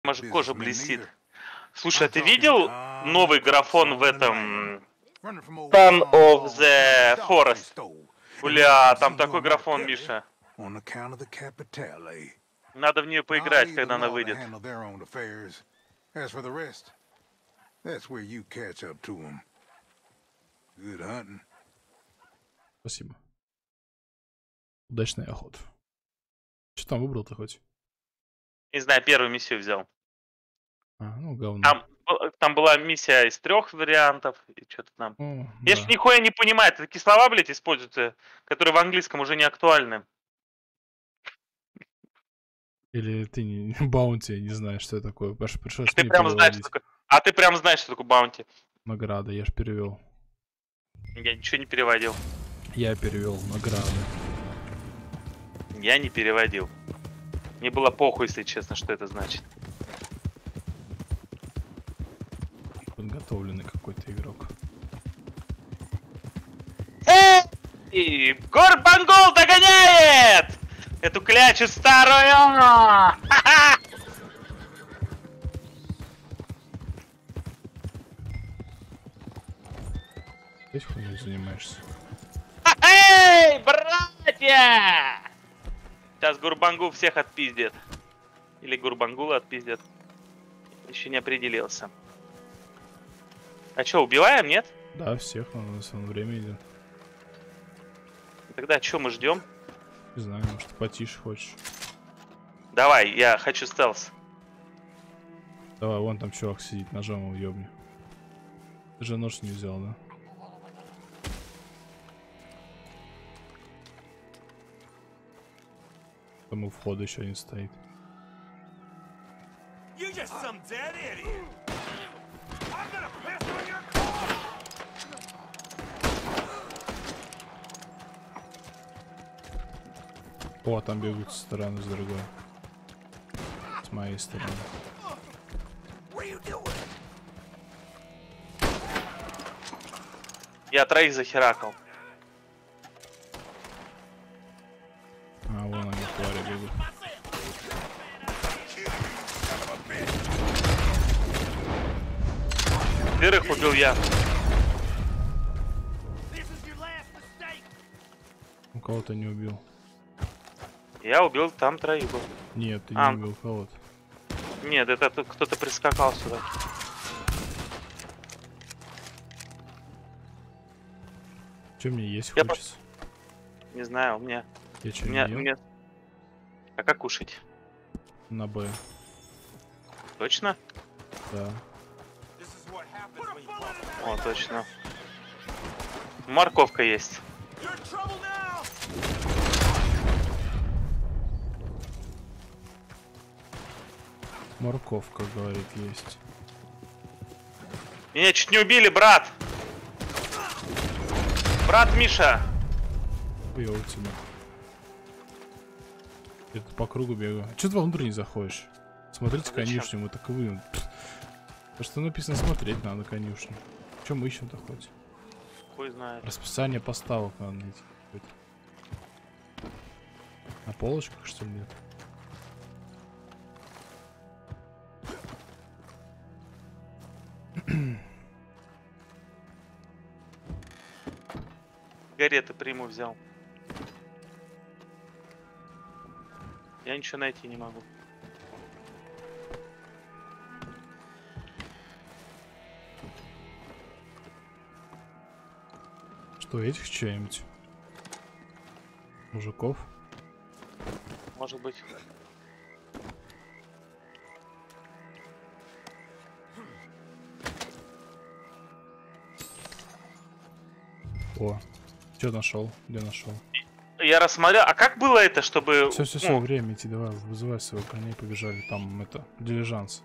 Может, кожа блестит. Слушай, а ты видел новый графон в этом Son of the Forest? Бля, там такой графон, Миша. Надо в нее поиграть, когда она выйдет. Спасибо. Удачной охоты. Что там выбрал-то хоть? Не знаю, первую миссию взял. А, ну говно. Там была миссия из 3 вариантов, и что-то там. О, Я да. ж нихуя не понимаю, такие слова, блядь, используются, которые в английском уже не актуальны. Или ты не баунти, не знаешь, что это такое. Пришлось Ты мне прям знаешь, что переводить. такое. А ты прям знаешь, что такое баунти. Награда, я ж перевел. Я ничего не переводил. Я перевел награды. Я не переводил. Мне было похуй, если честно, что это значит. Подготовленный какой-то игрок. Эй! Горбангол догоняет! Эту клячу старую! Ха-ха! Здесь хуйней занимаешься. Эй, братья! Сейчас Гурбангул всех отпиздит. Или Гурбангула отпиздит. Еще не определился. А что, убиваем, нет? Да, всех, у нас время идет. Тогда что мы ждем? Не знаю, может потише хочешь. Давай, я хочу стелс. Давай, вон там чувак сидит, ножом его ёбни. Ты же нож не взял, да? Там у входа еще один стоит. О, там бегут со стороны, с другой. С моей стороны. Я троих захеракал. А, вон они, твари бегут. Тырых убил я. У кого-то не убил. Я убил там троих был. Нет, ты не убил кого-то. Нет, это кто-то прискакал сюда. Че мне есть Я хочется? Не знаю, у меня... Я что, У меня... не ел? А как кушать? На Б. Точно? Да. О, точно. Морковка есть. Морковка, говорит, есть. Меня чуть не убили, брат! Брат Миша! Хуёво тебя. Я тут по кругу бегаю. Че ты вовнутрь не заходишь? Смотрите конюшню, мы так вы. То, что написано, смотреть надо конюшню. Чем мы ищем-то хоть? Хуй знает. Расписание поставок надо найти. На полочках, что ли, нет? Сигареты приму взял. Я ничего найти не могу. Что, этих что-нибудь? Мужиков? Может быть. О, что нашел? Где нашел? Я рассмотрел. А как было это, чтобы... Все, время идти, давай, вызывай своего коней, побежали. Там это, дилижанс.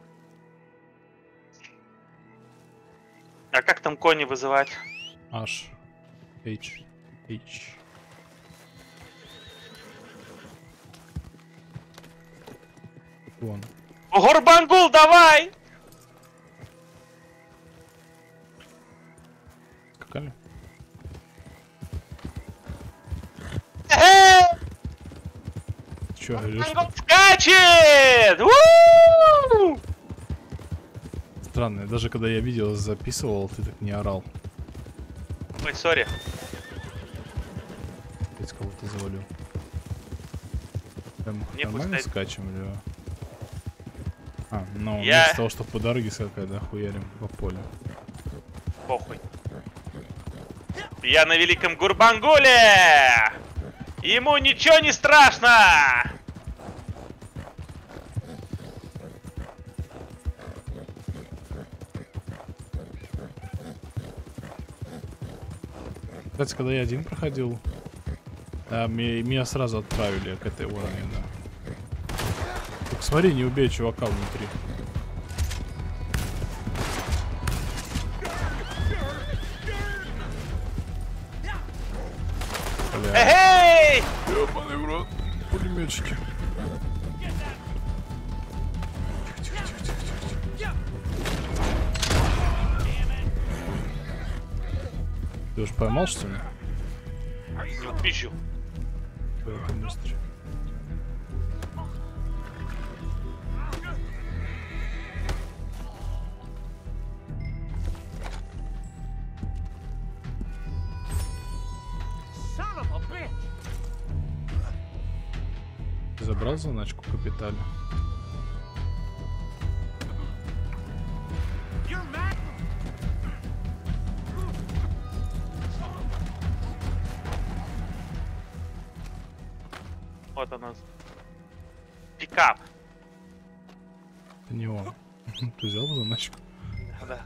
А как там кони вызывать? H. H. H. Вон. Горбангул, давай! Скакали? Чё, говоришь? Горбангул скачет! У-у-у! Странно, даже когда я видео записывал, ты так не орал. Ой, сори. Опять кого-то завалил. Прям Не нормально пускай. скачем или... А, ну, Я- вместо того, чтобы по дороге скакать, да, хуярим по полю. Похуй. Я на великом Гурбангуле! Ему ничего не страшно! Кстати, когда я один проходил, меня сразу отправили к этой уровне, да. Только смотри, не убей чувака внутри. Бля, Эй! ёбаный в рот, пулеметчики. Ты уже поймал, что ли? Не упищу. Это быстро. Ты забрал заначку капиталя? Вот у нас. Пикап. Это не он. Ты взял заначку? Да.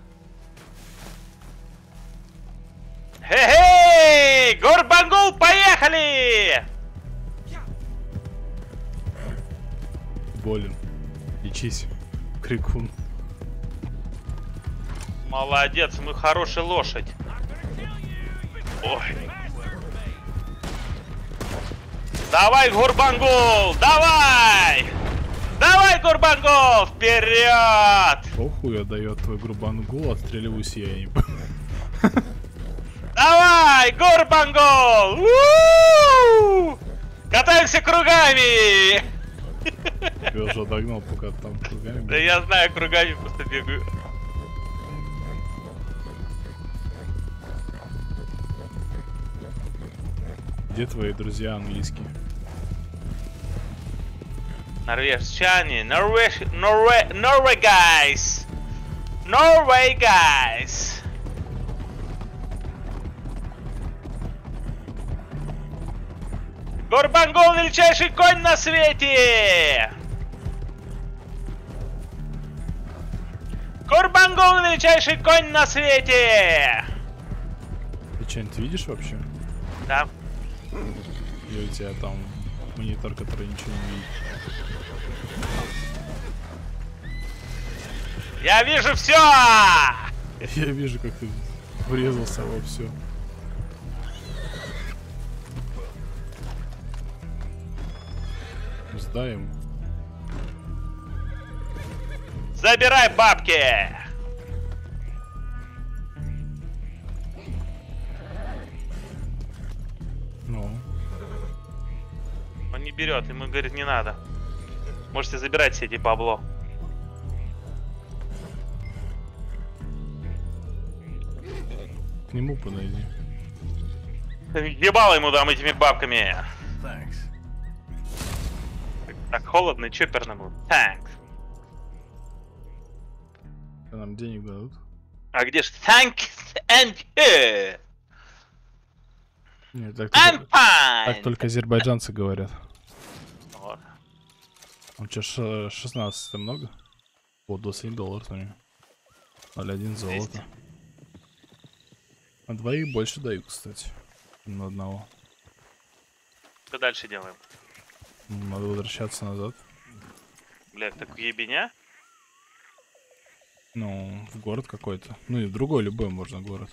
Хе-хей! Гурбангул, поехали! Болен. Лечись, крикун. Молодец, мы хорошая лошадь. Ой. Давай, Гурбангул, давай! Давай, Гурбангул, вперед! Похуй отдает твой Гурбангул, отстреливаюсь я не понимаю. Давай, Гурбангул! У-у-у! Катаемся кругами! Я уже догнал, пока там кругами. Да я знаю, кругами просто бегаю. Где твои друзья английские? Норвежчане, Norway guys! Norway guys! Гурбангул, величайший конь на свете! Гурбангул, величайший конь на свете! Ты что-нибудь видишь вообще? Да. Или у тебя там монитор, который ничего не видит? Я вижу все! Я вижу, как ты врезался во все. Сдаем. Забирай бабки! Ну. Он не берет, ему говорит, не надо. Можете забирать все эти бабло. К нему подойди. Ебало ему дам этими бабками. Так холодно и чоперному. Thanks. А нам денег дадут? А где ж thanks and you? Нет, I'm fine. так только азербайджанцы говорят. Вот. Он что, 16 это много? Вот, $27 у него. 0,1 золото. А двоих больше дают, кстати. На одного. Что дальше делаем? Надо возвращаться назад. Блядь, так ебеня? Ну, в город какой-то. Ну и в другой, любой можно город.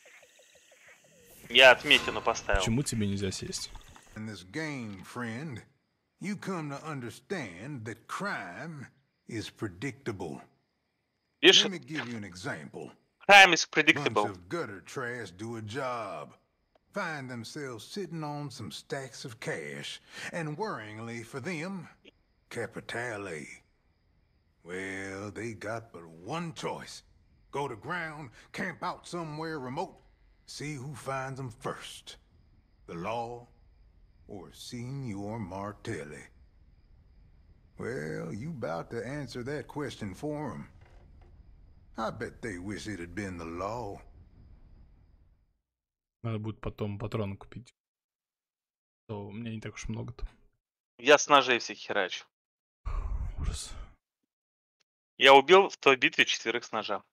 Я отметину поставил. Почему тебе нельзя сесть? In this game, friend, you come to understand that crime is predictable. Видишь, Let me give you an example. crime is Bunch predictable. of gutter trash do a job, find themselves sitting on some stacks of cash, and worryingly for them, capitale. Well, they got but one choice. Go to ground, camp out somewhere remote, see who finds them first. The law or Signor Martelli? Well, you about to answer that question for them. I bet they wish it had been the law. Надо будет потом патроны купить. То у меня не так уж много-то. Я с ножей всех херачу. Ужас. Я убил в той битве 4 с ножа.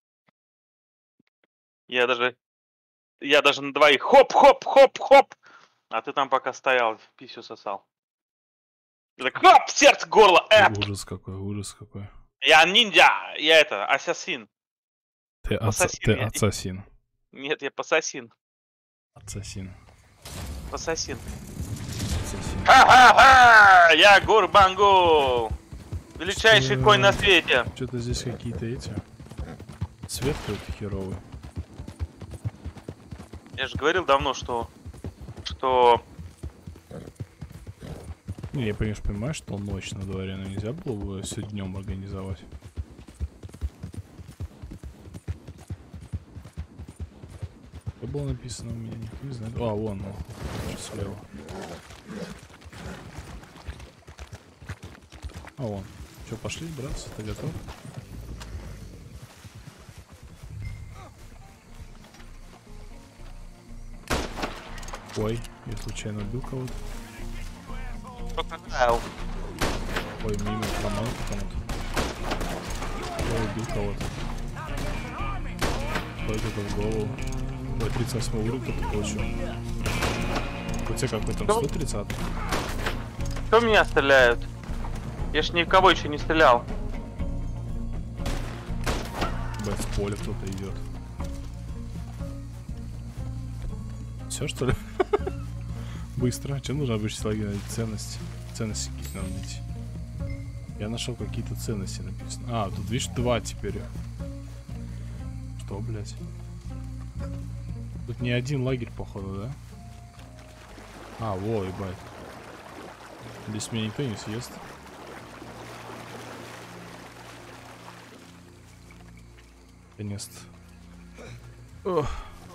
Я даже на двоих хоп-хоп-хоп-хоп. А ты там пока стоял, писю сосал. Ты так, хоп, сердце, горло, эп. Ужас какой, ужас какой. Я ниндзя, я это, ассасин. Ты ассасин. Нет, я пассасин. Ассасин. Пассасин. Ассасин. Ха-ха-ха! Я Гурбангул! Величайший конь на свете. Что-то здесь какие-то эти... Цвет какой-то херовый. Я же говорил давно, что... Не, я, конечно, понимаю, что ночь на дворе, но нельзя было бы все днем организовать. Что было написано у меня, никто не знает. А, вон, слева. А, вон. Че, пошли, братцы, ты готов? Ой, я случайно убил кого-то. Ой, мимо промазал кому-то. Ой, убил кого-то. Ой, кто-то в голову. Ой, 38 уровень кто-то получил. У тебя какой там 130? Кто меня стреляет? Я ж ни в кого еще не стрелял. Блять, с поля кто-то идет. Все что ли? Быстро. Че нужно обычно логин? Ценности. Ценности какие-то надо найти. Я нашел какие-то ценности написано. А, тут видишь 2 теперь. Что, блять? Тут не один лагерь, походу, да? А, во, ебать. Здесь меня никто не съест. Наконец-то. Ох.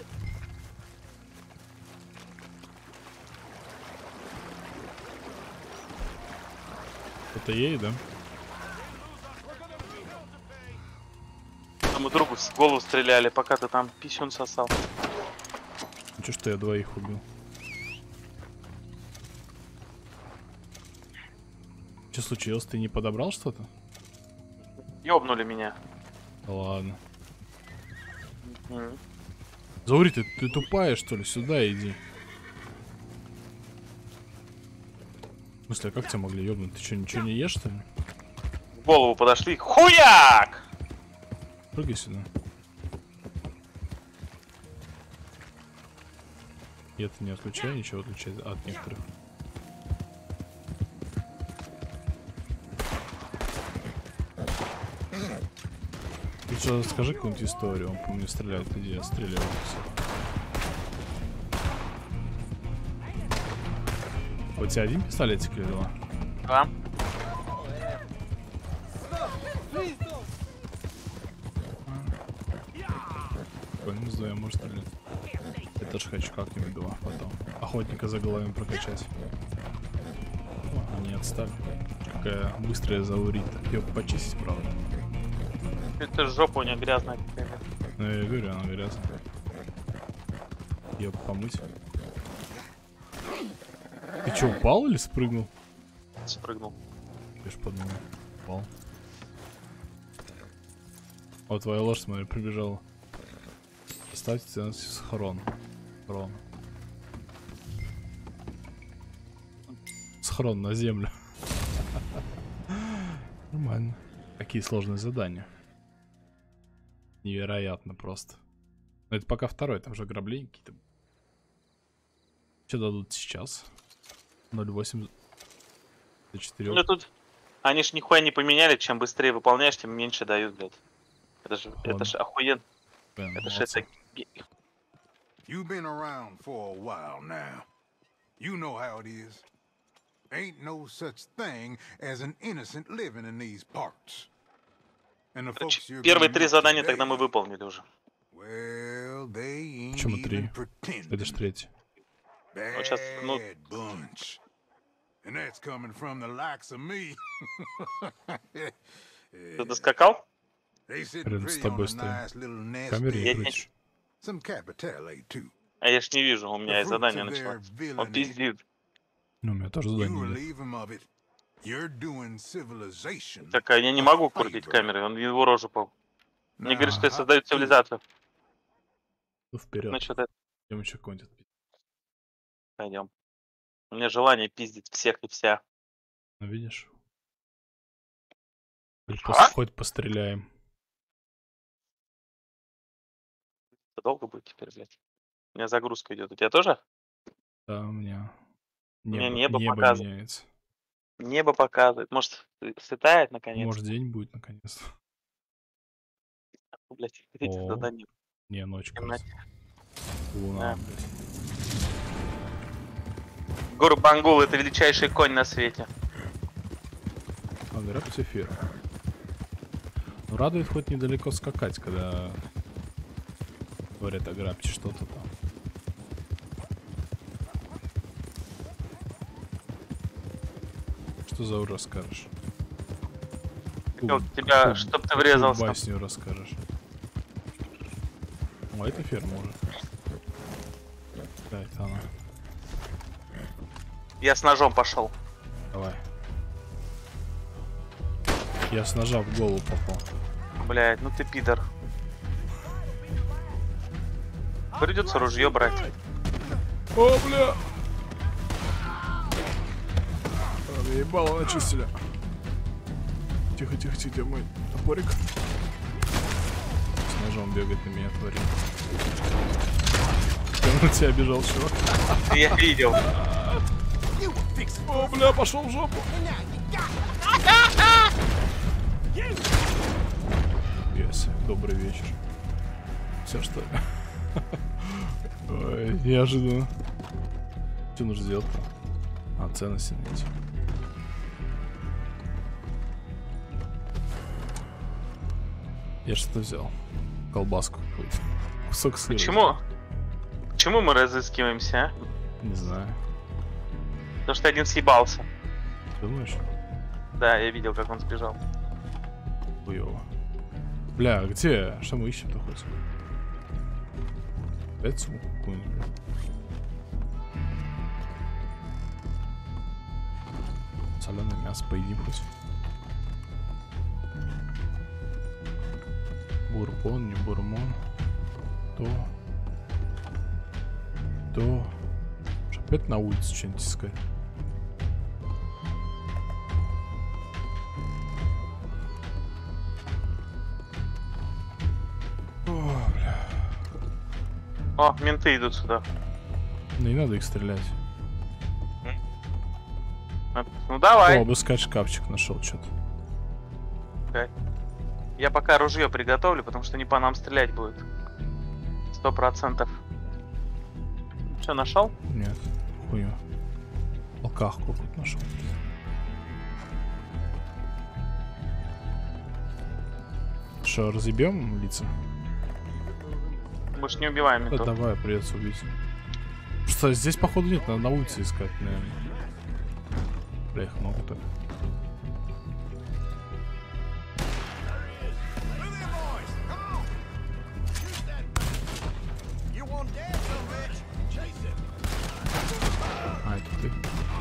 Это ей, да? Тому другу в голову стреляли, пока ты там писюн сосал. Ну что я 2 убил? Что случилось? Ты не подобрал что-то? Ёбнули меня. Ладно. Заури, ты тупая, что ли? Сюда иди. В смысле, а как тебя могли ёбнуть? Ты что, ничего не ешь, что ли? В голову подошли. Хуяк! Прыгай сюда. И это не отключай, ничего отключает от некоторых. Ты что, скажи какую-нибудь историю, он по мне стреляет, иди, я стреляю. У тебя один пистолетик или 2? Да. Спокойно, вдвоем может стрелять. Я тоже хочу как-нибудь 2 потом. Охотника за головами прокачать. О, они отстали. Какая быстрая Заурита. Ее почистить, правда. Это жопа у нее грязная какая-то. Ну я говорю, она грязная. Ее помыть. Ты что, упал или спрыгнул? Спрыгнул. Я ж подумал, упал. О, твоя лошадь, смотри, прибежала. Поставьте ценность схрон. Схрон. Схрон на землю. Нормально. Какие сложные задания. Невероятно просто. Но это пока второй, там же ограбления какие-то. Что дадут сейчас? 0,8 до 4. Ну тут они ж нихуя не поменяли, чем быстрее выполняешь, тем меньше дают, блядь. Это ж охуенно. Это ж это... You've been around for a while now. You know how it is. Ain't no such thing as an innocent living in these parts. And the folks you're Первые gonna 3 meet задания today, тогда мы выполнили уже. well, they ain't Почему 3? even pretending. Это ж 3. Вот сейчас, ну, Bad bunch. And that's coming from the likes of me. ты доскакал? They sit Рядом с pretty on тобой a стою. nice little nest Камеры не Я- egg. крутишь. Some capitale too. А я ж не вижу, у меня The и fruits задание of their началось. Он villainy. пиздит. Ну, у меня тоже You задание идет. relieve him of it. You're doing civilization. Так, а я не могу крутить камерой, он его рожу по... Мне говорит, что я создаю цивилизацию. Ну, вперед. Ну что-то Идем еще какой-нибудь. пойдем. У меня желание пиздить всех и вся. Ну, видишь? А? Хоть постреляем. Это долго будет теперь, блядь? У меня загрузка идет. У тебя тоже? Да, у меня меня небо небо показывает. меняется. Небо показывает. Может, светает наконец? Может, день будет наконец-то. Блядь, видите, О. задание. Не, ночь, Темноте. кажется. Луна, Да. блядь. Гору Бангул — это величайший конь на свете. А, говорят, эфир. Ну, радует хоть недалеко скакать, когда говорят о грабче что-то там. Что за ужас расскажешь? Хотел тебя, чтоб ты врезался. Басню расскажешь. О, это ферма уже. Да, это она. Я с ножом пошел. Давай. Я с ножа в голову попал. Блядь, ну ты пидор. Придется ружье брать. О, бля! Мне ебало начистили. Тихо, тихо, тихо, где мой топорик? С ножом бегает на меня, творит. Он на тебя бежал, чувак. Я видел. О, бля, пошел в жопу. Yes, добрый вечер. Все, что ли? Ой, неожиданно. Что нужно сделать-то? А, ценности найти. Я что-то взял. Колбаску какую-то. Кусок сыра. Почему? Почему мы разыскиваемся, а? Не знаю. Потому что один съебался. Думаешь? Да, я видел, как он сбежал. Хуёво. Бля, а где? Что мы ищем-то хоть? Опять сумку какую-нибудь? Соленое мясо поедим хоть. Бурбон, не бурмон. То. Опять на улице что-нибудь искать. О, бля. О, менты идут сюда. Ну, не надо их стрелять. Ну давай. О, обыскать шкафчик нашел что-то. Я пока ружье приготовлю, потому что не по нам стрелять будет. 100%. Что, нашел? Нет, хую. Алках какую-то нашел. Что, разъебем лица? Мы ж не убиваем Да, ментов. давай, придется убить. Что, здесь походу нет, надо на улице искать, наверное. Бля, их много так. А, это ты.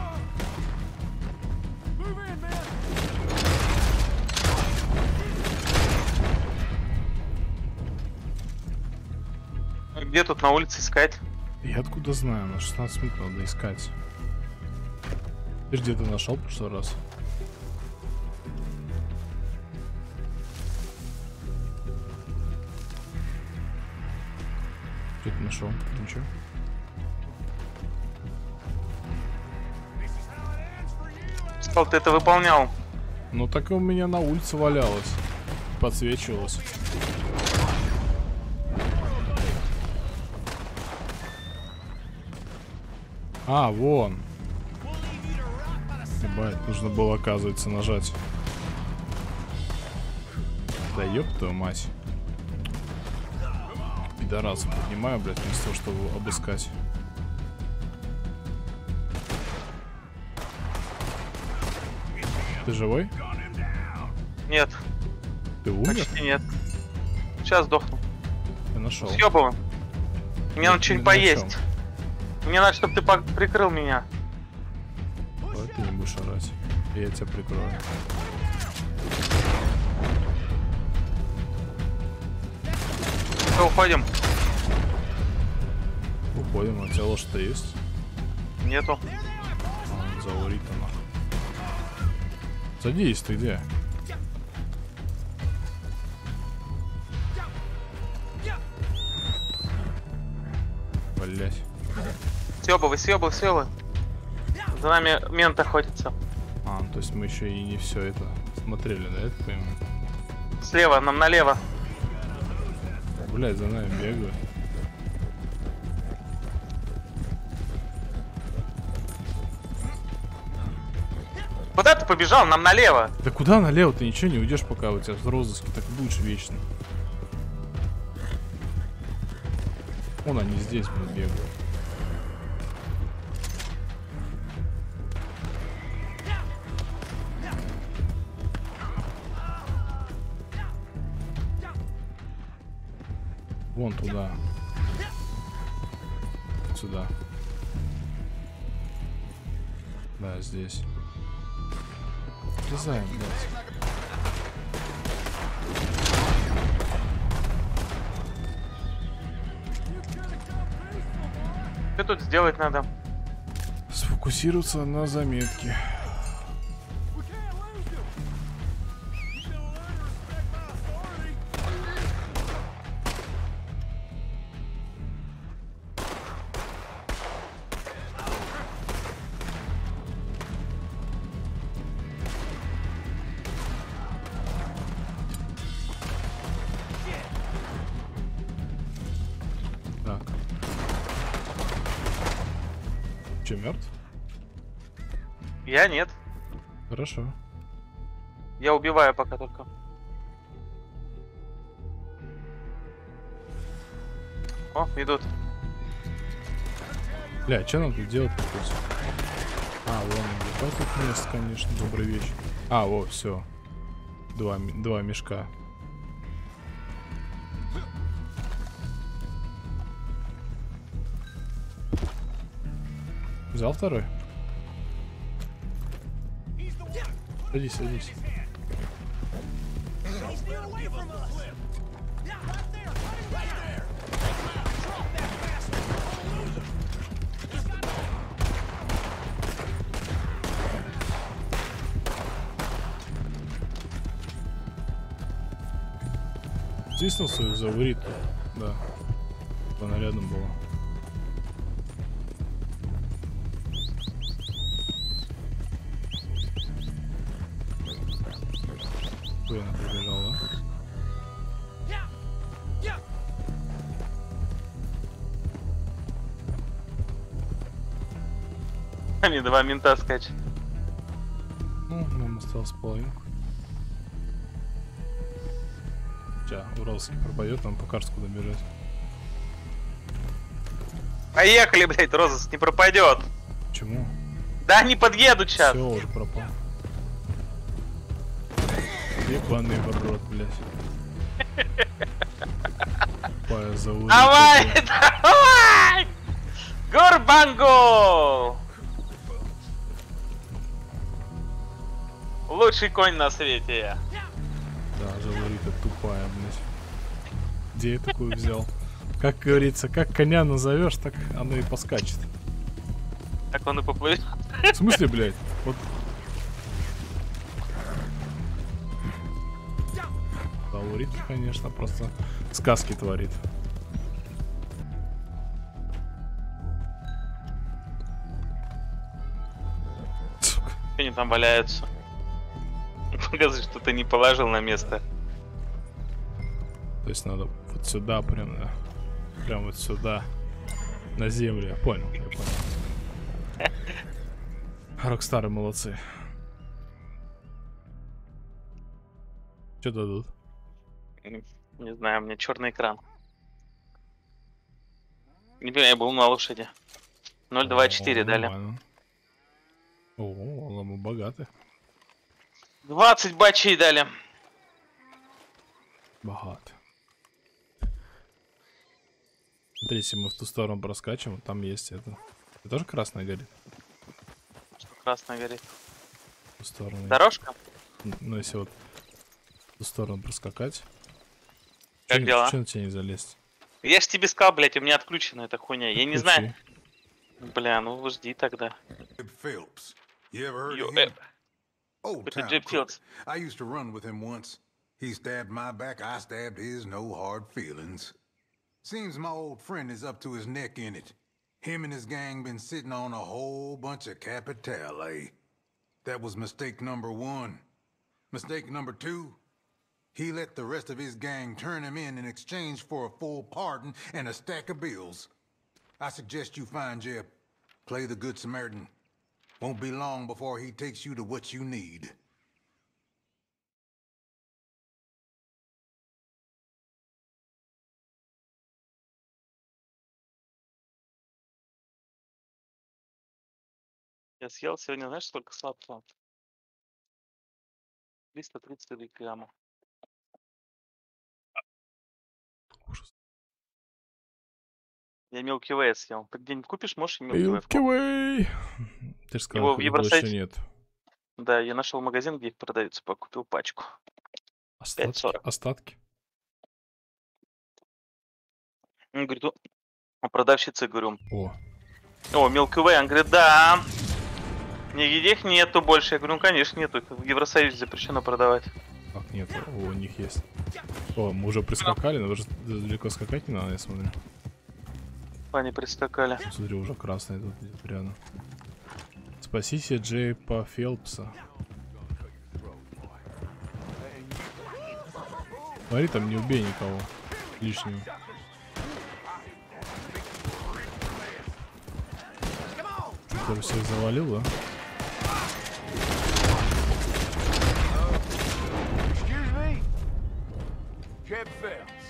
Где тут на улице искать? Я откуда знаю, на 16 минут надо искать. Ты ж где-то нашел в прошлый раз? Что ты нашел? Ничего? Сказал, ты это выполнял. Ну так и у меня на улице валялось. Подсвечивалось. А, вон. Ебать, нужно было, оказывается, нажать. Да ёб твою мать. Пидорас поднимаю, блядь, вместо того, чтобы обыскать. Ты живой? Нет, Ты умер? почти нет. Сейчас сдохну. Я нашел. Съебываем. Мне надо что-нибудь поесть. Мне надо, чтобы ты прикрыл меня. Давай ты не будешь орать. Я тебя прикрою. Все, уходим. Уходим, а у тебя лошадь-то есть? Нету. Заурит-то нахуй. Садись, ты где? Блять. Съебывай, съебывай, съебывай. За нами мент охотится. А, ну то есть мы еще и не все это смотрели, да, это понимаю? Слева, нам налево. Блять, за нами бегают. Куда ты побежал? Нам налево. Да куда налево? Ты ничего не уйдешь, пока у тебя в розыске, так будешь вечно. Вон они здесь, блин, бегают. Вон туда. Сюда. Да, здесь. Влезаем, блядь. Что тут сделать надо? Сфокусироваться на заметке. Так. Че, мертв? Я нет. Хорошо. Я убиваю пока только. О, идут. Бля, что нам тут делать? А, вон, ебать тут место, конечно, добрый вечер. А, вот, все. Два мешка. Взял второй? Садись, садись. Стиснулся, заурит. Да. Она рядом была. Она побежала. Они два мента скачут. Ну, нам осталось половинку. Сейчас Уралский пропадет, нам покажет, куда бежать. Поехали, блядь, розыск не пропадет. Почему? Да они подъедут сейчас. Все, уже пропал. Ебаный в рот, блядь. Тупая заурит. Давай, давай! Горбанго! Лучший конь на свете. Да, заурит, тупая, блядь. Где я такую взял? Как говорится, как коня назовешь, так оно и поскачет. Так он и поплывет. В смысле, блядь? Вот. Заурит, конечно, просто сказки творит. Сука. Они там валяются. Показывай, что ты не положил на место. То есть надо вот сюда прям, да. Прям вот сюда. На землю, я понял, я понял. Рокстары молодцы. Что дадут? Не знаю, у меня черный экран. Я был на лошади. 0,24 дали. Нормально. О, мы богаты. 20 бачей дали. Богаты. Смотри, если мы в ту сторону проскачем, там есть это. Это тоже красная горит? Что красная горит? В ту сторону. Дорожка? Ну, если вот в ту сторону проскакать. Как дела? Че на тебя не залезть? Я ж тебе сказал, блядь, у меня отключена эта хуйня. Я не Отключи. знаю. Бля, ну жди тогда. Phelps. You ever heard Yo, of him? Old это town Джеб crook. Филдс. I used to run with him once. He stabbed my back, I stabbed his, no hard feelings. Seems my old friend is up to his neck in it. Him and his gang been sitting on a whole bunch of capital, eh? That was mistake number 1. Mistake number 2, he let the rest of his gang turn him in exchange for a full pardon and a stack of bills. I suggest you find Jeb. Play the Good Samaritan. Won't be long before he takes you to what you need. Я съел сегодня, знаешь, сколько сладкого? 330 граммов. Ужас. Я Milky Way съел. Ты где-нибудь купишь, можешь и Milky Way? Milky Way. Ты же сказал, Его в их больше Евросайте. нет. Да, я нашел магазин, где их продаются, купил пачку. Остатки? 5,40. Остатки? Он говорит, у продавщицы, говорю, О, Milky Way, он говорит, да. Нигде их нету больше. Я говорю, ну конечно нету, их в Евросоюзе запрещено продавать. как нет? О, у них есть. О, мы уже прискакали, но уже далеко скакать не надо, я смотрю. Они пристакали. Смотри, уже красный тут идет рядом. Спасите Джейпа Фелпса. Смотри, там не убей никого лишнего. Который всех завалил, да? Excuse me? Jeb Phelps.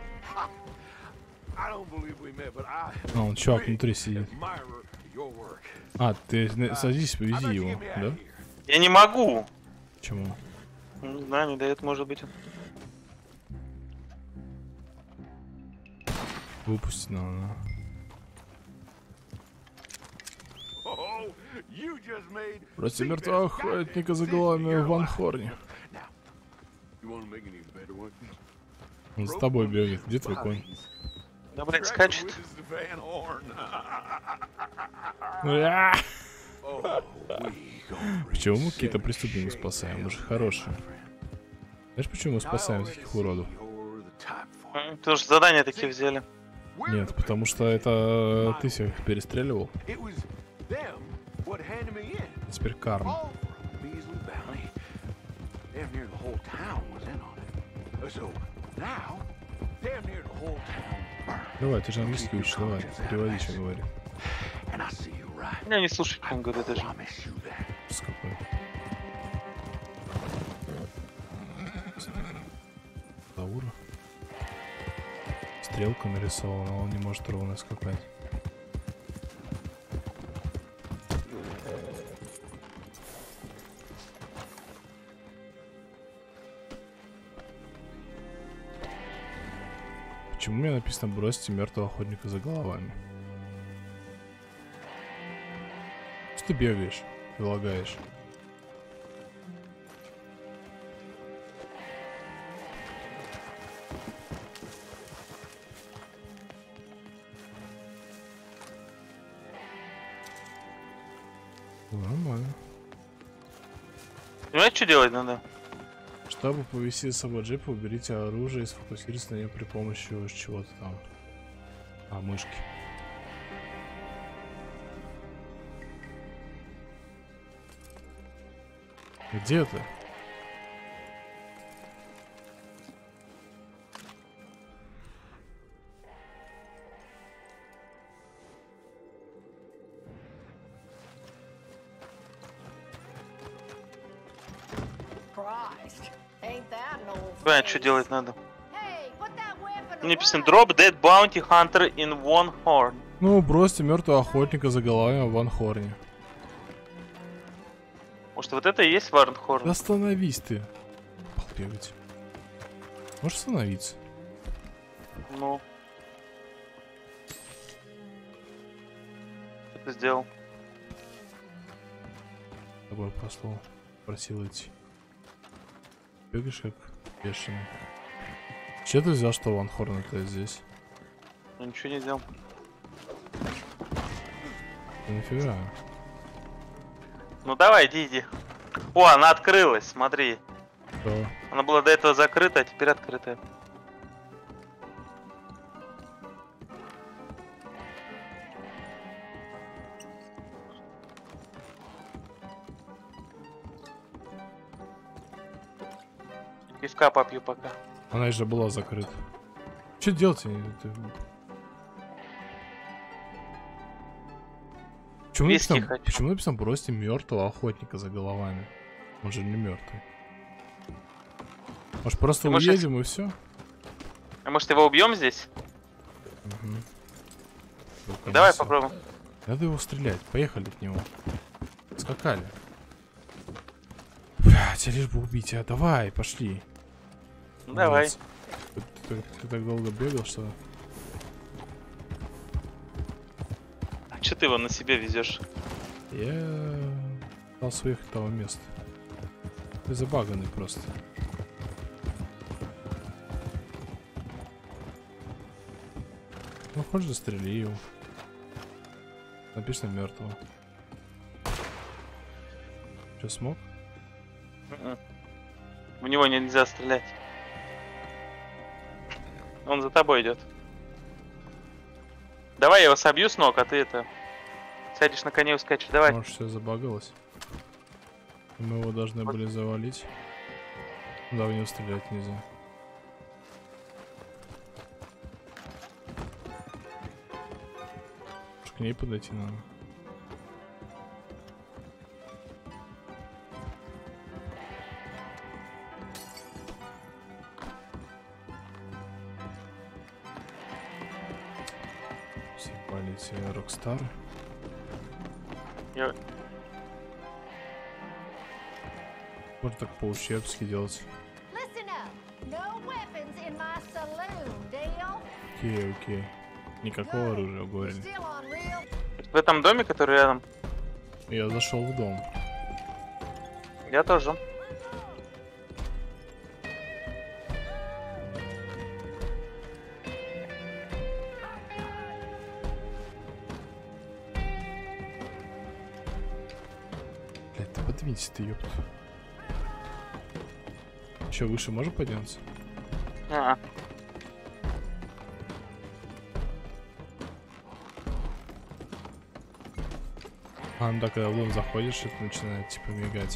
I don't believe we met, but I А, он чувак внутри сидит. admire your work. А, ты садись, I'd повези like to его, get me out да? of here. Я не могу. Почему? Не знаю, не дает, может быть. Выпустить надо. Oh, you just made Против the мертвого best охотника goddamn за decision головами of your в Ван life. Хорне. Now, you wanna make an even better one? Он за тобой бегает. Где твой конь? Да, блядь, Track the скачет. witness to Van Horn. Уа! Oh, we gonna Почему мы reach какие-то seven преступники shades спасаем? Мы же of хорошие. my friend. Знаешь, почему мы спасаем таких уродов? You're the type for it. Потому что задания такие взяли. We're Нет, the потому что это ты всех перестреливал. It was them what handed me in. А теперь карма. All from Beasley Valley. Damn near the whole town was in on it. So now, damn near the whole town burned. Давай, ты же английский учишь, давай. Переводи, что говорит. And I see you right. Я не слушаю, он говорит даже. Promise you that. С какой? Заура. Стрелка нарисована, но он не может ровно скакать. Почему у меня написано бросьте мертвого охотника за головами? Что ты бегаешь и лагаешь? Нормально. Понимаете, что делать надо? Чтобы повести с собой джипа, уберите оружие и сфокусируйтесь на нем при помощи чего-то там. А, мышки. Где ты? Christ, ain't that an old Понятно, что face? делать надо. Мне написано Drop Dead Bounty Hunter in One Horn. Ну, бросьте мертвого охотника за головами в Ванхорне. Может, вот это и есть Ванхорн? Да остановись ты. Пал бегать. Можешь остановиться? Ну. Что ты сделал? С тобой послал. Просил идти. Бегаешь как бешеный. Че ты взял, что Ванхорн это здесь? Я ничего не сделал. Да нифига. Ну давай, иди. О, она открылась, смотри. Что? Она была до этого закрыта, а теперь открытая. Пивка попью пока. Она же была закрыта. Что делать? Почему написано бросьте мертвого охотника за головами? Он же не мертвый. Может просто уедем и все? А может его убьем здесь? Угу. Давай попробуем. Надо его стрелять. Поехали от него. Скакали. Бля, тебя лишь бы убить, а давай, пошли. Давай. Ты так долго бегал, что... А че ты его на себе везешь? Я дал своих того места. Ты забаганный просто. Ну хочешь застрели его. Написано мертвого. Че, смог? В него нельзя стрелять. Он за тобой идет. Давай я его собью с ног, а ты это... Сядешь на коне и ускачешь, давай. Может, все забагалось. Мы его должны были завалить. Да, в него стрелять нельзя. К ней подойти надо. Съебали эти Рокстары. Можно так по-ущербски делать. Окей. Никакого оружия, говорили. В этом доме, который рядом? Я зашел в дом. Я тоже. Блядь, да подвинься ты, ёпта. Че, выше можно подняться? Ну да, когда в дом заходишь, это начинает типа мигать.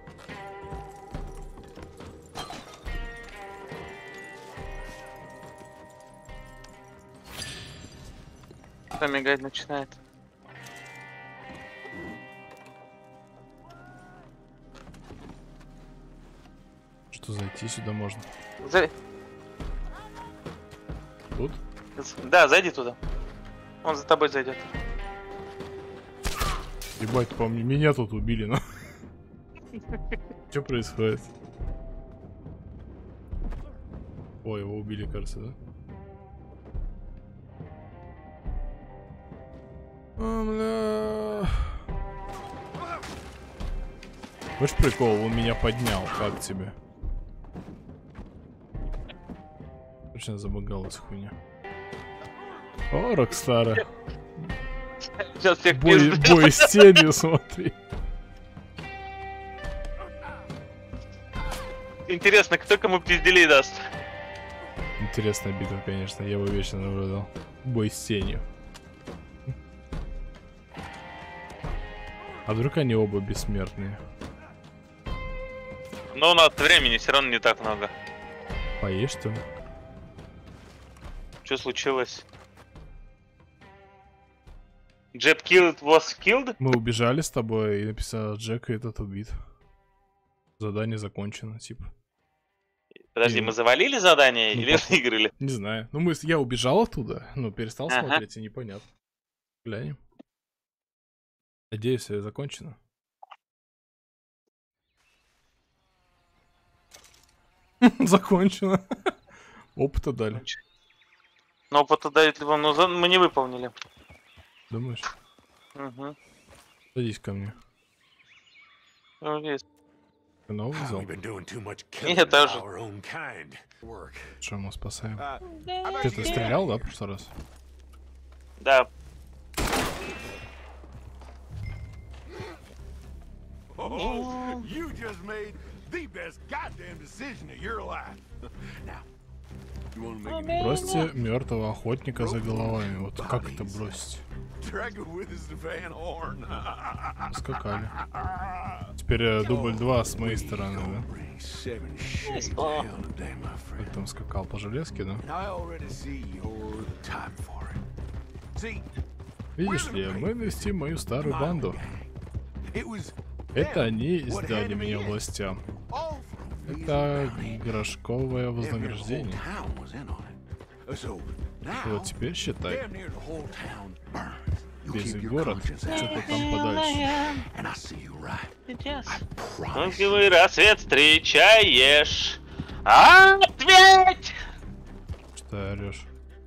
Что мигать начинает? Что, зайти сюда можно? Тут? Да, зайди туда. Он за тобой зайдет. Ебать, по-моему, меня тут убили, но... Что происходит? Ой, его убили, кажется, да? Бля... Хочешь прикол? Он меня поднял. Как тебе? Точно забагалась хуйня. О, Рокстара. Сейчас всех бой с тенью, смотри. Интересно, кто кому пиздели даст? Интересная битва, конечно. Я бы вечно наблюдал. Бой с тенью. А вдруг они оба бессмертные? Но у нас времени все равно не так много. Поешь, что ли? Что случилось? Джеб killed was killed? Мы убежали с тобой и написано Джек этот убит. Задание закончено, типа. Подожди, И- мы завалили задание Ну, или выиграли? Не знаю. Ну, я убежал оттуда, ну, перестал Ага. смотреть, и непонятно. Глянем. Надеюсь, все закончено. Закончено. Опыта дали. Ну, опыта дают либо, но мы не выполнили. Думаешь? Угу. Садись ко мне. Есть. Ты новый взял? Нет, даже. Что мы спасаем? Ты стрелял, да, в прошлый раз? Да. Oh, you just made the best goddamn decision of your life. Now, you want to make Бросьте мертвого охотника за головами. Вот как это бросить? drag it with us to Van Horn. Скакали. Теперь дубль 2 с моей стороны, да? Bring 7 shades of hell today, my friend. Как там скакал по железке, да? I already see you're the type for it. See, Видишь ли, мы навестим мою старую банду. it was Это они сдали меня властям. all from Это грошковое damn near the whole вознаграждение. town was in on it. So now, Вот теперь считай. damn near the whole town burns. You Весь keep your город conscience out, что-то там подальше. and I see you right. Сейчас. Promise. Ты рассвет встречаешь. Ответь! Что орешь?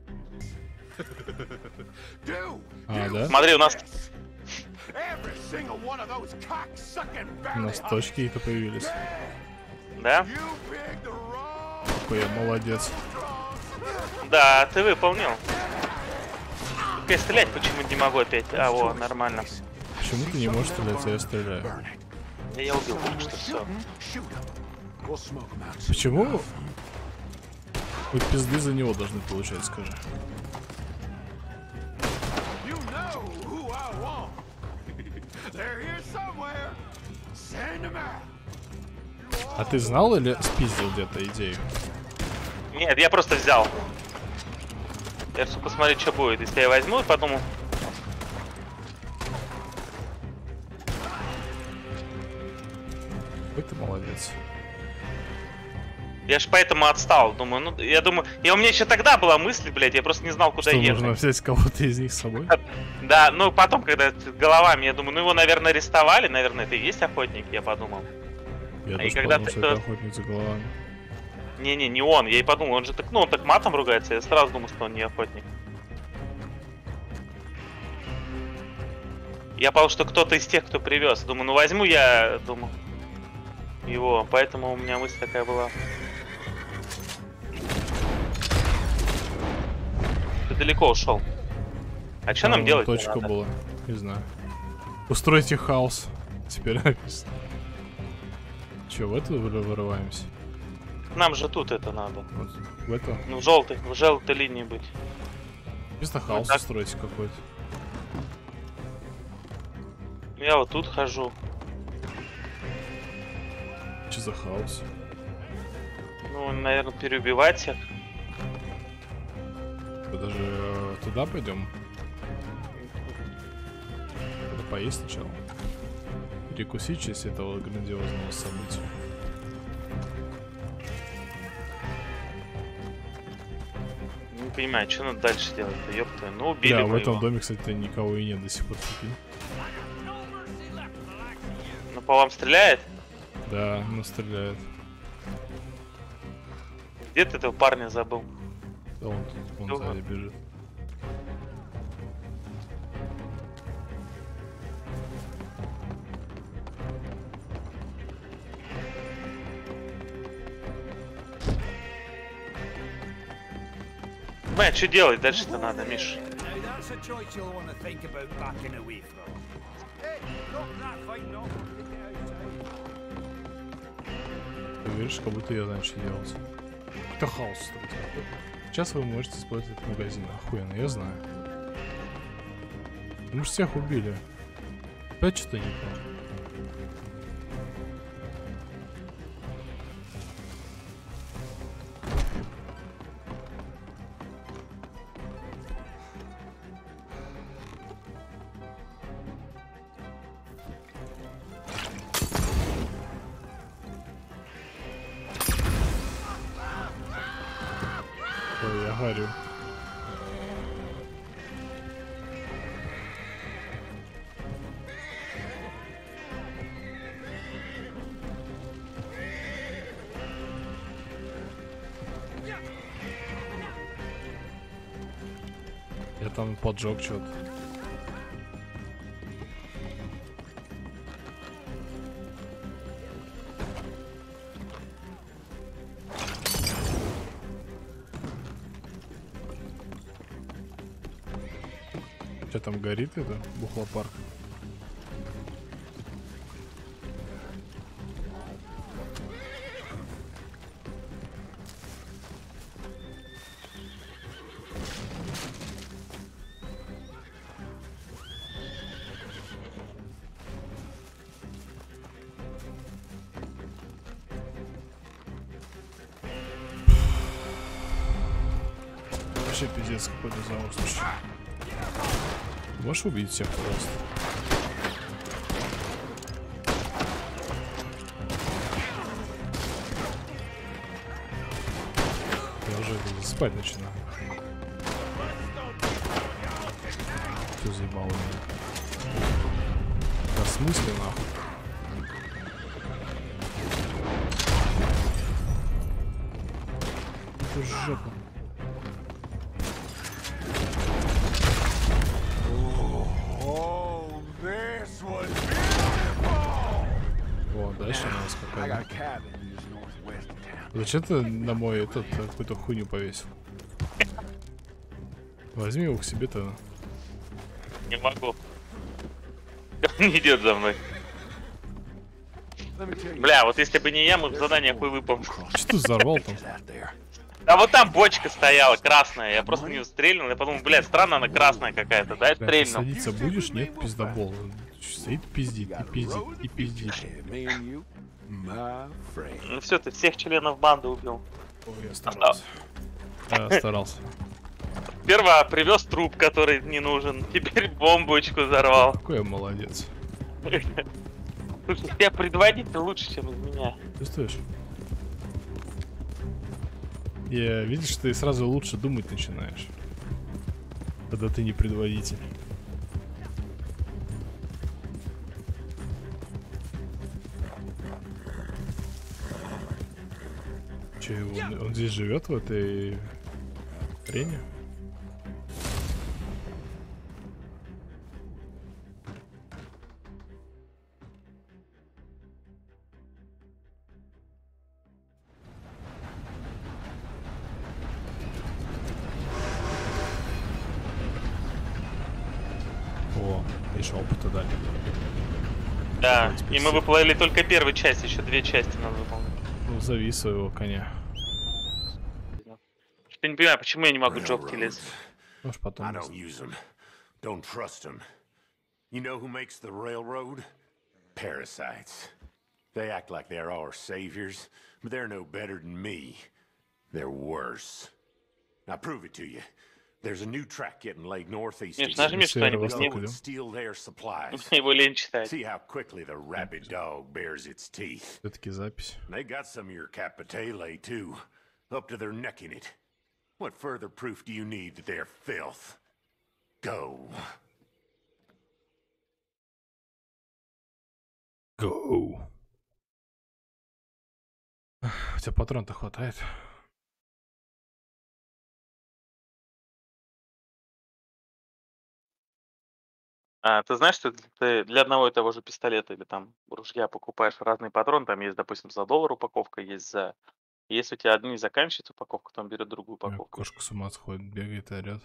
Do А, да? Смотри, у нас every single one of those cocksucking У нас bounty точки какие-то появились. Да? You picked the wrong Какой я молодец. Да, ты выполнил. Только я стрелять почему не могу опять? А, о, нормально. Почему ты не можешь стрелять, а я стреляю? burn it. Я убил только что все. Shoot 'em. We'll smoke 'em out. Почему вы пизды за него должны получать, скажи? You know who I want. They're here somewhere. Send 'em out. А ты знал или спиздил где-то идею? Нет, я просто взял. Я хочу посмотреть, что будет. Если я возьму и подумал. Какой ты молодец. Я ж поэтому отстал. Думаю, ну, я думаю. И у меня еще тогда была мысль, блядь, я просто не знал, куда Что, ехать. нужно взять кого-то из них с собой? Да, ну потом, когда с головами, я думаю, ну его, наверное, арестовали, наверное, это и есть охотник, я подумал. Я и тоже когда подумал, ты что это кто- охотник за головами. Не-не, не он. Я и подумал, он же так, ну он так матом ругается, я сразу думал, что он не охотник. Я подумал, что кто-то из тех, кто привез. Думаю, ну возьму я, думаю, его. Поэтому у меня мысль такая была. Ты далеко ушел. А что нам делать? Точка была. Не знаю. Устройте хаос. Теперь написано. Че, в эту вырываемся? Нам же тут это надо. Вот в эту? Ну, в желтой линии быть. Вместо хаос так. устройте какой-то. Я вот тут хожу. Че за хаос? Ну, наверное, переубивать всех. Мы даже туда пойдем? Надо поесть сначала. Перекусить в честь этого грандиозного события. Не понимаю, что надо дальше делать-то, ёпта. Ну, убили Да, мы в этом его. доме, кстати, никого и нет до сих пор. Прикинь. Ну, по вам стреляет? Да, ну стреляет. Где ты этого парня забыл? Да он тут, вон Ну, сзади бежит. Мэн, что делать дальше-то надо, Миш? Now that's a choice you'll want to think about backing away from. Hey, not that fine novel. Ты веришь, как будто я знаю, что делать. Это хаос строить. Сейчас вы можете использовать магазин. Охуенно, я знаю. Мы же всех убили. Опять что-то не то. Я говорю. Я там поджег что-то. Что там горит это? Бухлопарк. Вообще пиздец какой-то завод, слушай. Можешь убить всех, пожалуйста? Я уже спать начинаю. Что заебало меня? Да в смысле нахуй? Это жопа. О, дальше у нас какая-то. Зачем ты на мой этот какую-то хуйню повесил? Возьми его к себе-то. Не могу. Он идет за мной. Бля, вот если бы не я, мы бы задание хуй выполнил. Что ты взорвал там? А вот там бочка стояла, красная. Я просто не стрельнул. Я подумал, блядь, странно, она красная какая-то, да? Я Бля, ты стрельнул. садиться будешь? Нет, пиздобол. Стоит пиздит, и пиздит, и пиздит. Ну все, ты всех членов банды убил. Ой, я старался. Я старался. Сперва привез труп, который не нужен. Теперь бомбочку взорвал. Какой я молодец. Слушай, тебя предводитель лучше, чем из меня. Чувствуешь? Видишь, ты сразу лучше думать начинаешь. Когда ты не предводитель. Че, он здесь живет в этой арене? О, еще опыта дали. Да, и мы выплыли только первую часть, еще две части надо выполнить. Ну, зови своего коня. Я не понимаю, почему я не могу джоб киллить. Может потом. I don't use them. Don't trust them. You know who makes the railroad? Parasites. They act like they're our saviors, but they're no better than me. They're worse. Now prove it to you. There's a new track getting laid northeast. Нет, нажми что-нибудь, Go не and steal their supplies. его лень читать. See how quickly the rabid dog bares its teeth. Все-таки запись. They got some of your capitale too, up to their neck in it. What further proof do you need that they're filth? Go. Go. У тебя патрон-то хватает? А, ты знаешь, что ты для одного и того же пистолета или там ружья покупаешь разный патрон, там есть, допустим, за $1 упаковка, есть за... Если у тебя одни заканчивается упаковка, то он берет другую упаковку. Кошка с ума сходит, бегает и орет.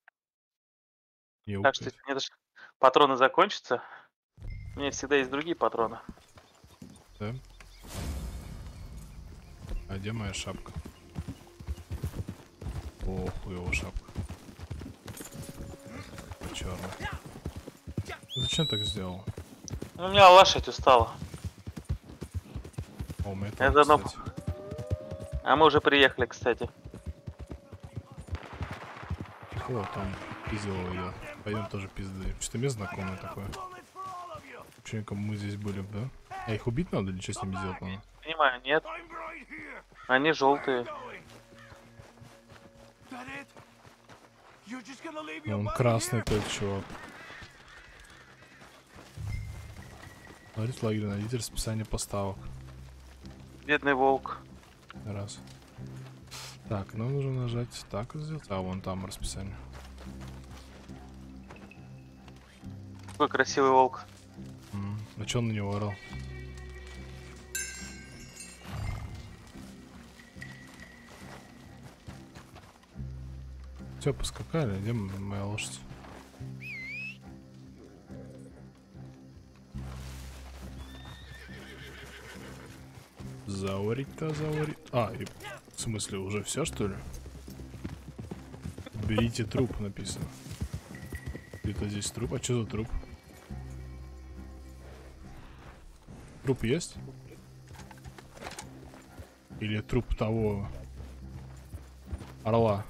Так что, если мне даже патроны закончатся, у меня всегда есть другие патроны. Да? А где моя шапка? О, хуёвая шапка. Черная. Зачем так сделал? Ну, у меня лошадь устала. О, мы Я заодно... А мы уже приехали, кстати. О, там пиздил ее. Пойдем тоже пизды. Что-то место знакомое такое. Почему мы здесь были, да? А их убить надо или что с ними сделать надо? Понимаю, нет. Они желтые. it? You're just gonna leave your Он body красный here? тот чувак. Говорит, лагерь, найдите расписание поставок. Бедный волк. Раз. Так, нам нужно нажать так и сделать. А, вон там расписание. Какой красивый волк. А чё он на него орал? Все, поскакали, где моя лошадь? Заорить-то, заорить. А, и, в смысле, уже все, что ли? Берите труп, написано. Где-то здесь труп. А что за труп? Труп есть? Или труп того орла?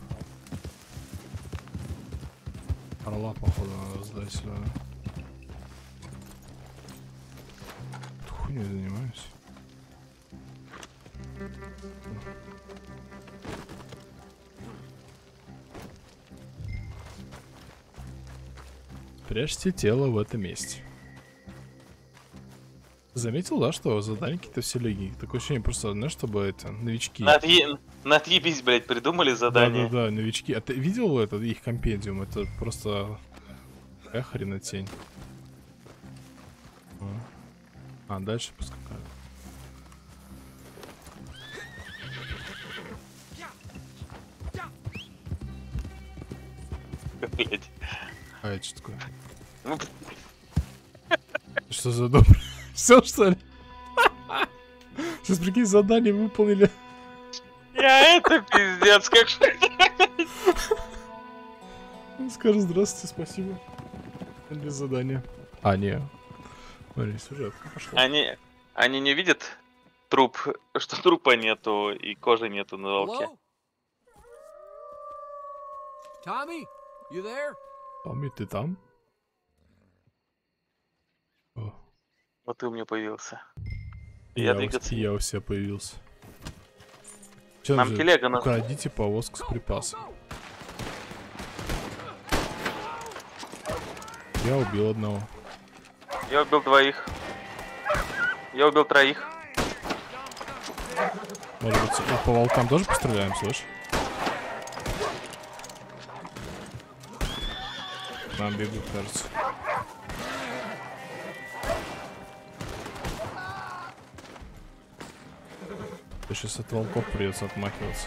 Орла, походу, надо сдать сюда. Хуйней занимаюсь. Прячьте тело в этом месте. Заметил, да, что заданники-то все легкие? Такое ощущение, просто, знаешь, чтобы это, новички. На отъебись, блядь, придумали задание. Да, новички. А ты видел этот их компендиум? Это просто какая хренотень. А, дальше поскакали. Блядь. А это что такое? Ну, Что за добрый? Все, что ли? Сейчас, прикинь, задание выполнили. я это пиздец, как Скажи здравствуйте, спасибо. Без задания. А, не. Смотри, сюжетка пошла. Они не видят труп, что трупа нету и кожи нету на волке. Hello? Tommy, you there? Томми, ты там? О, Вот ты у меня появился. Я двигаться не- я у себя появился. Чё Нам же, телега надо. Украдите повозку с припасом. Я убил одного. Я убил двоих. Я убил троих. Может быть, по волкам тоже постреляем, слышь? Нам бегут, кажется. Сейчас от волков придется отмахиваться.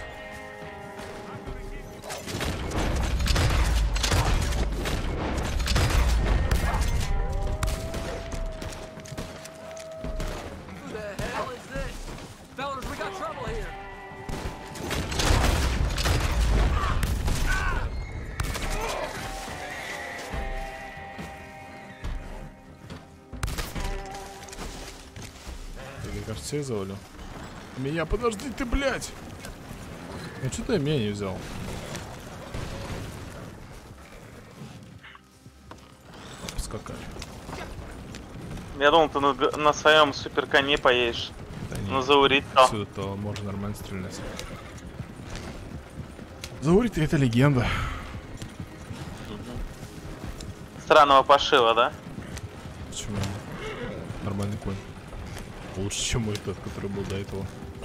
Who the hell is this? Fellas, we got trouble here. Мне кажется, я завалил. Меня, подожди ты, блядь! Ну что ты меня не взял? Поскакали. Я думал, ты на своем супер коне поедешь. Да не, На Заурит-то. отсюда-то можно нормально стрелять. Заурит — это легенда. Странного пошива, да? Почему? Нормальный конь. Лучше, чем мой тот, который был до этого.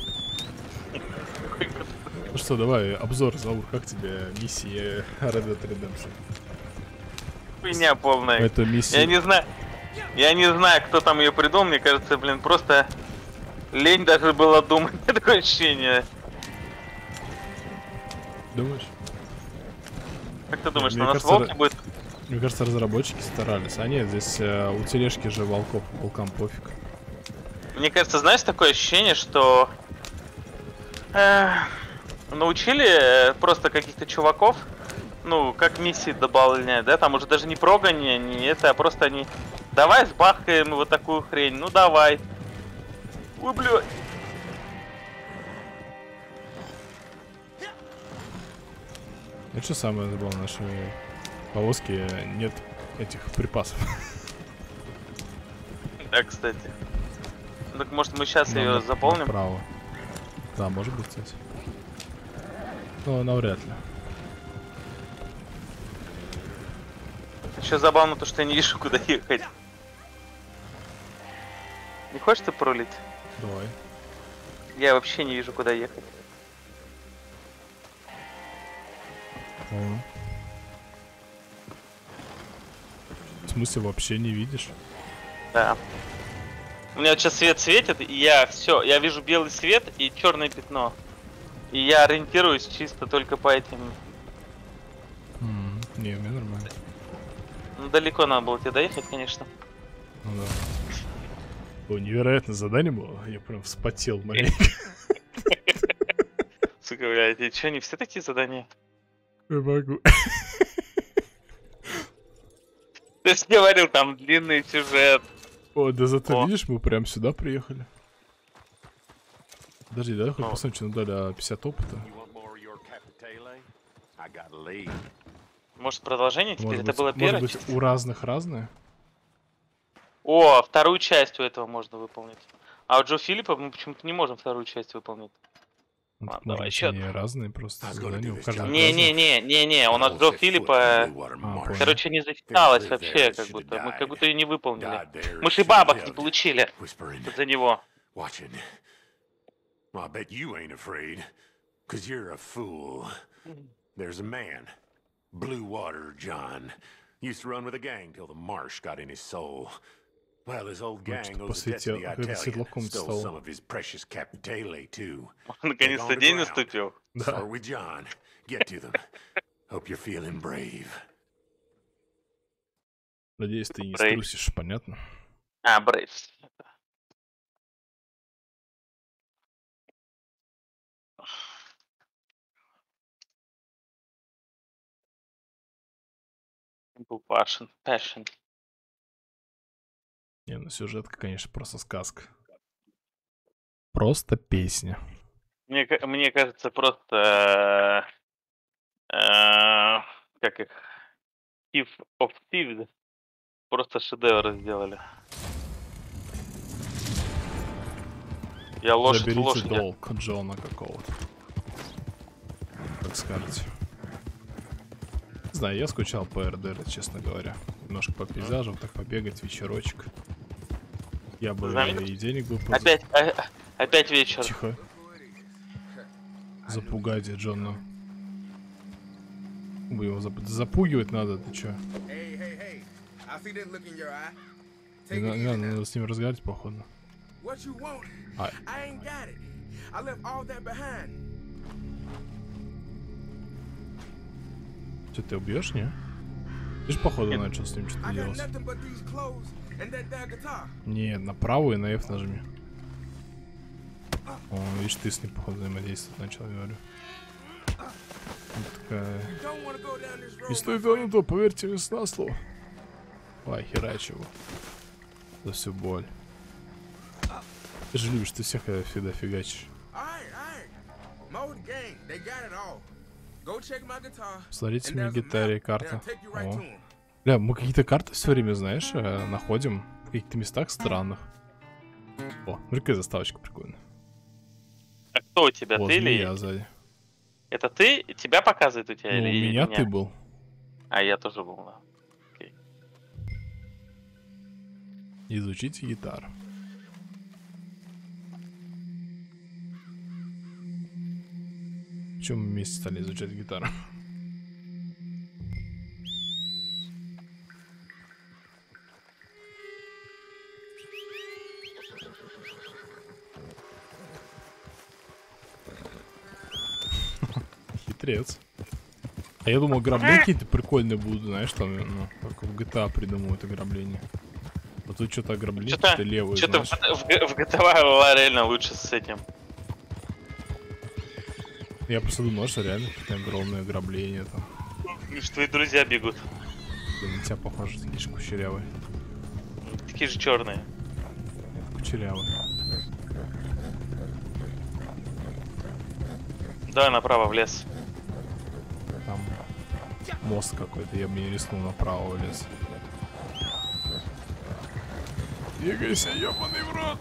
Ну что, давай, обзор, Заур, как тебе миссия Red Dead Redemption? Хуйня полная. Эту миссию... Я не знаю, кто там ее придумал. Мне кажется, блин, просто лень даже было думать. Такое ощущение. Думаешь? Как ты думаешь, Мне на нас кажется, волки будет? Мне кажется, разработчики старались. А нет, здесь у тележки же волкам пофиг. Мне кажется, знаешь, такое ощущение, что научили просто каких-то чуваков, ну, как миссии дополнять, да, там уже даже не прогонение, не это, а просто они, давай сбахкаем вот такую хрень, ну давай. Ой, блядь. Это что самое забавное, в нашей повозке нет этих припасов. Да, кстати. Так может мы сейчас Нам ее заполним? направо. Да, может быть, кстати. Но навряд ли. Еще забавно то, что я не вижу, куда ехать. Не хочешь ты пролить? Давай. Я вообще не вижу, куда ехать. О. В смысле, вообще не видишь? Да. У меня вот сейчас свет светит, и я все, я вижу белый свет и черное пятно. И я ориентируюсь чисто только по этим. Не, мне нормально. Ну, далеко надо было тебе доехать, конечно. Ну да. О, невероятное задание было. Я прям вспотел маленько. Сука, блядь, и что, не все такие задания? Я могу. Ты же говорил, там длинный сюжет. О, да зато О. видишь, мы прям сюда приехали. Подожди, давай хоть посмотрим, что нам дали 50 опыта. You want more of your capital? I got a lead. Может, продолжение теперь? Может Это быть, было первое? может быть, у разных разное? О, вторую часть у этого можно выполнить. А у Джо Филлипа мы почему-то не можем вторую часть выполнить. Ну, Ладно, так, давай может быть, еще они разные просто задания у каждого. Не, у нас Джо Филлипа, понял. короче, не засчиталось вообще, как будто. Мы как будто ее не выполнили. Мы же и бабок не получили за него. Watching. Well, I bet you ain't afraid, 'cause you're a fool. There's a man, Blue Water John. Used to run with a gang till the marsh got in his soul. Well, his old gang owes a debt to the Italian. Stole some of his precious capitale, too. Наконец-то день наступил. Start with John. Get to them. Hope you're feeling brave. Надеюсь, ты не Брейв. струсишь, понятно? А, Брейвс. Был passion. Не, ну сюжетка, конечно, просто сказка. Просто песня. Мне кажется, просто... как их? Thief of Thieves. Просто шедевр сделали. Я лошадь в Заберите лошади. долг Джона какого-то. Как скажете. Не знаю, я скучал по РДР, честно говоря. Немножко по пейзажам, так побегать, вечерочек. Я бы Знаменит? и денег был Опять вечер. Тихо. Запугайте Джона. Его запугивать надо, ты чё? Не надо с ним разговаривать, походу. А. Что, ты убьешь, не? Ты ж, походу, начал с ним что-то делать. Нет, на правую и на F нажми. О, видишь, ты с ним, походу, взаимодействовать начал, я говорю. Вот такая... Не стоит на то, поверьте мне на слово. Ой, херач его. За всю боль. Ты же любишь, ты всех всегда фигачишь. Смотрите, мне гитаре карта. О. Бля, мы какие-то карты все время, знаешь, находим в каких-то местах странных. О, смотри, какая заставочка прикольная. А кто у тебя? Вот, Ты или я сзади. Это ты? Тебя показывает у тебя Ну, у или меня ты был. А, я тоже был, да. Окей. Изучите гитару. Чем мы вместе стали изучать гитару? Хитрец. А я думал, грабления какие-то прикольные будут, знаешь, там, ну, как в GTA придумывают ограбление. Вот тут что-то ограбление, что-то левое, Что-то знаешь. в GTA была реально лучше с этим. Я просто думал, что реально какое-то огромное ограбление там. Что твои друзья бегут. Да на тебя похоже, такие же кучерявые. Такие же черные. Кучерявые. Давай направо в лес. Там мост какой-то, я бы не рискнул направо в лес. Двигайся, ёбаный в рот!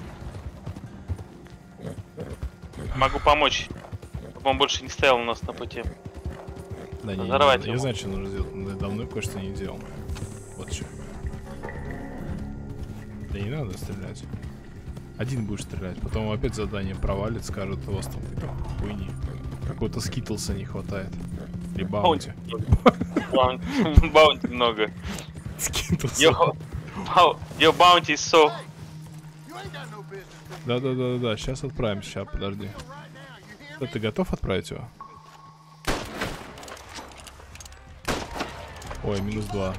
Могу помочь. Чтобы он больше не стоял у нас на пути. Да не, Взорвать я его. знаю, что нужно сделать, но я давно кое-что не делал. Вот что. Да не надо стрелять. Один будешь стрелять, потом опять задание провалит, скажут, у вас там хуйни. Какого-то скитлса не хватает. Или баунти. Баунти много. Скитлса. Your bounty is so... Да, сейчас отправим, сейчас, подожди. Что, ты готов отправить его? Ой, -2.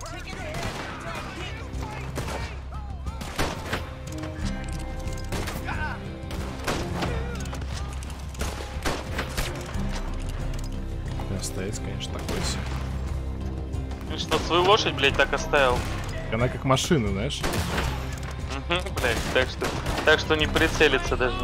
Стоять, конечно, такой себе. Ты что, свою лошадь, блядь, так оставил? Она как машина, знаешь? Блядь, так что не прицелиться даже.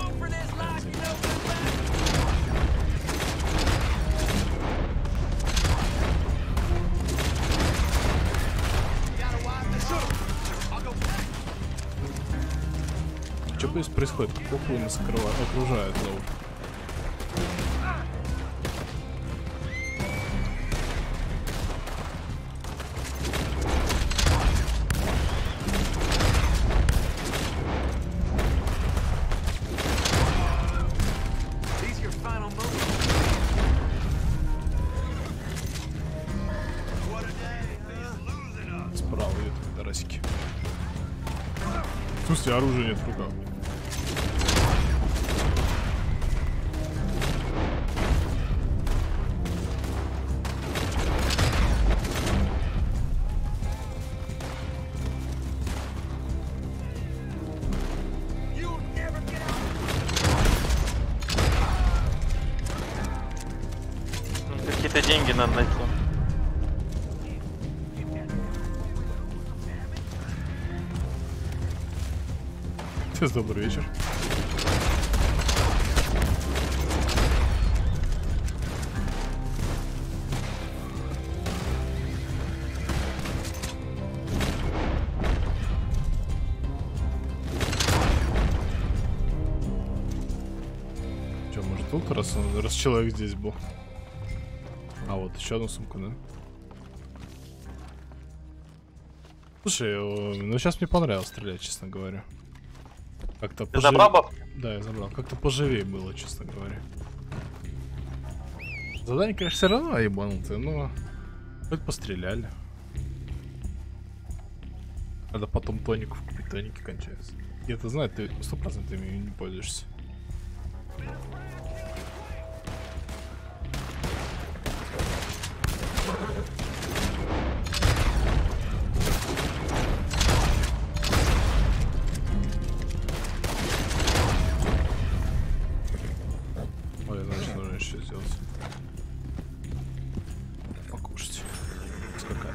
Что происходит? Какого нас окружают зовут? Справа идет, пидорасики. В смысле, оружия нет в руках. Какие-то деньги надо найти. Добрый вечер. Че, может тут раз человек здесь был? А вот еще одну сумку, да? Слушай, ну сейчас мне понравилось стрелять, честно говоря. Как-то Ты забрал бабки? Да, я забрал. Как-то поживее было, честно говоря. Задание, конечно, все равно ебанутое, но хоть постреляли. Надо потом тоников купить, тоники кончаются. Я-то знаю, ты 100% ими не пользуешься. Ой, значит, нужно еще сделать. Покушать. Скакали.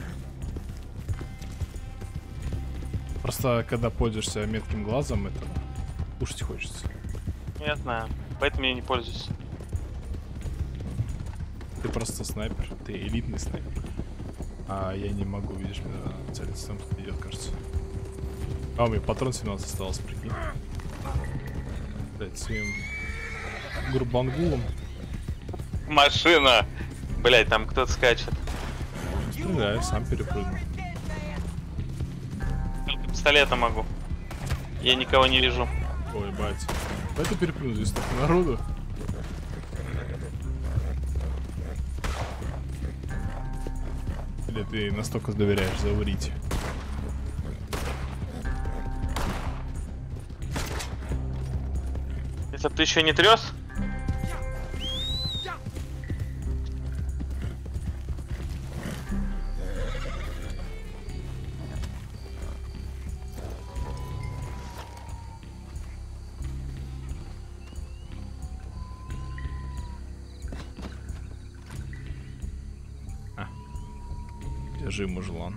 Просто когда пользуешься метким глазом, это кушать хочется. Я знаю. Поэтому я не пользуюсь. Ты просто снайпер, ты элитный снайпер. А я не могу, видишь, меня целиться там кто идет, кажется. А у меня патрон 17 остался, прикинь. Блять, своим гурбангулом. Машина! Блять, там кто-то скачет. Стреляю, сам перепрыгну. Только пистолетом могу. Я никого не вижу. Ой, бать. Это перепрыгну, здесь столько народу. Или ты настолько доверяешь, заврите. Если бы ты еще не трес, Держи, мужлан.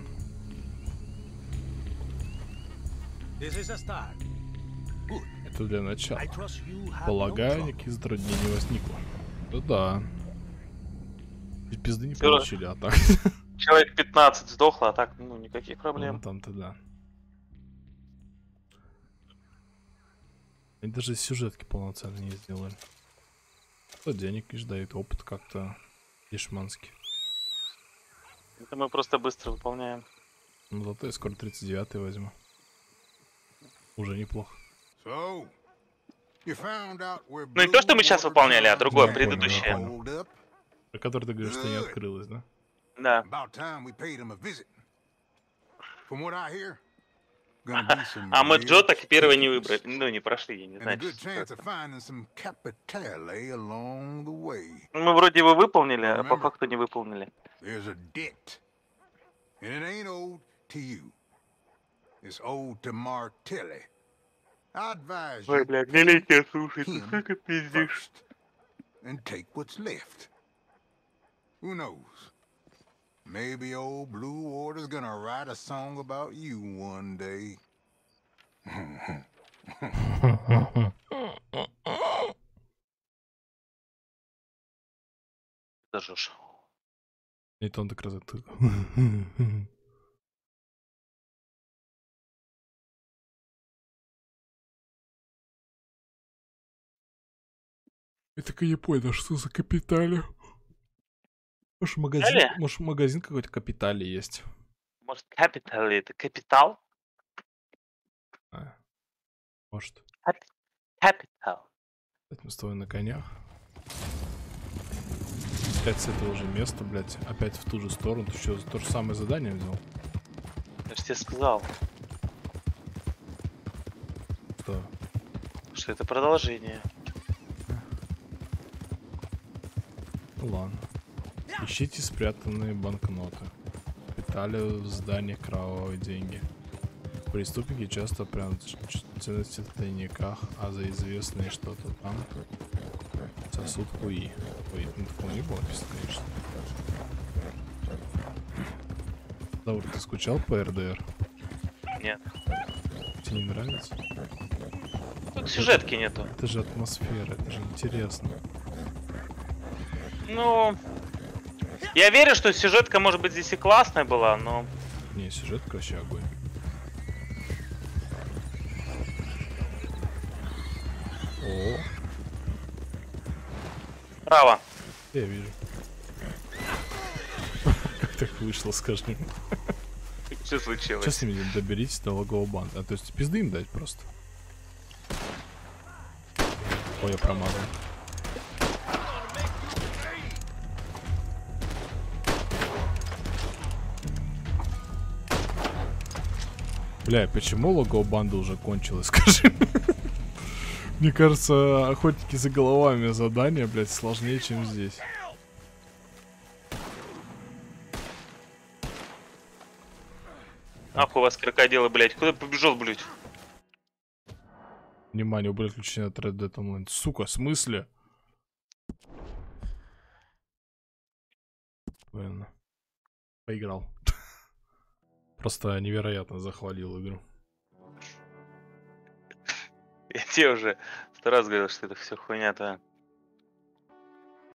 Это для начала. Полагаю, никаких затруднений не возникло. Ну да. И пизды не получили, а так. человек 15 сдохло, а так, ну, никаких Ну, проблем. там-то да. Они даже сюжетки полноценные не сделали. Что денег лишь дают, опыт как-то дешманский. Это мы просто быстро выполняем. Ну зато я скоро 39-й возьму. Уже неплохо. So, you found out where Ну, не то, что мы сейчас выполняли, а другое, Я понял, предыдущее. я понял. Про который ты говоришь, что не открылось, да? Да. About time we paid him a visit. From what I hear, gonna be some А мы Джо real так первого не stickiness. выбрали. Ну, не прошли, я не And a знаю. good что chance это. of finding some capitale along the way. Мы вроде его выполнили, а по факту не выполнили. There's a debt. And it ain't owed to you. It's owed to Martelli. I advise Ой, you блядь, не лейте, pay слушай, ты him сколько пиздишь. first and take what's left. Who knows? Maybe old Blue Water's gonna write a song about you one day. Даже ж. И то он так раз это... Я так и не понял, что за капитали. Капитали? Может магазин какой-то капитали есть. Может, капитал это капитал? А, может. Капитал. Опять мы с тобой на конях. Опять с этого же места, блядь. Опять в ту же сторону. Ты что, то же самое задание взял? Я же тебе сказал, Что? что это продолжение. Ну ладно. Ищите спрятанные банкноты. Капитали в зданиях кровавые деньги. Преступники часто прятают ценности в тайниках, а за известные что-то там сосуд хуи. Ой, ну такого не было написано, конечно. Заур, ты скучал по РДР? Нет. Тебе не нравится? Тут сюжетки нету. Это же атмосфера, это же интересно. Ну, я верю, что сюжетка, может быть, здесь и классная была, но... Не, сюжет вообще огонь. О, Право. я вижу. Как так вышло, скажи? Что случилось? Сейчас с ними доберитесь до логового банда. А то есть пизды им дать просто. Ой, я промазал. Бля, почему логово банды уже кончилось, скажи? Мне кажется, охотники за головами задание, блядь, сложнее, чем здесь. Нахуй у вас крокодилы, блядь. Куда побежал, блядь? Внимание, убрать включение от Red Dead Online. Сука, в смысле? Правильно. Поиграл. Просто невероятно захвалил игру. Я тебе уже 100 раз говорил, что это все хуйня-то.